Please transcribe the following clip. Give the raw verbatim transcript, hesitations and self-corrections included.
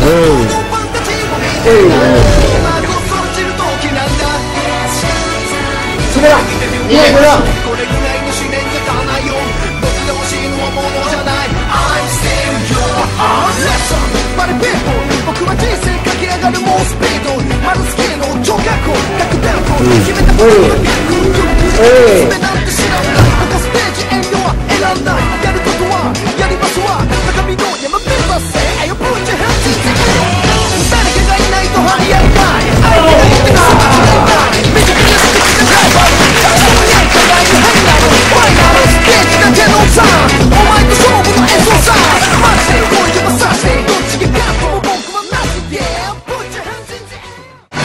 それだ、いいこれだ。 これぐらいの試練じゃ足らないよ。どっちで欲しいのはものじゃない。I'm still your lesson But people 僕は人生駆け上がる猛スピード。マルス系の超学校ひゃくベルト決めたことがビッグ。詰めなんて知らんない。ここステージ遠慮は選んない。